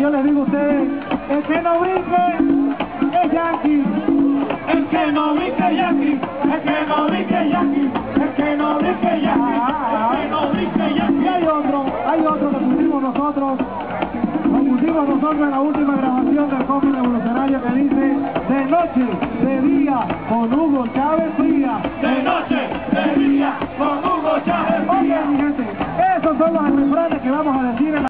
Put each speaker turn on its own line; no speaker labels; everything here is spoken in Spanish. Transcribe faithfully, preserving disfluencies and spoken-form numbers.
yo les digo a ustedes, el que no brinque es Yankee. El que no brinque Yankee. El que no brinque Yankee. El que no brinque Yankee. El que no brinque Yankee. Y hay otro, hay otro que pusimos nosotros. Lo pusimos nosotros en la última grabación del cómic revolucionario que dice: de noche, de día, con Hugo Chávez Fría.
De noche, de día, con Hugo Chávez Fría.
Oye, mi gente, esos son los refranes que vamos a decir en la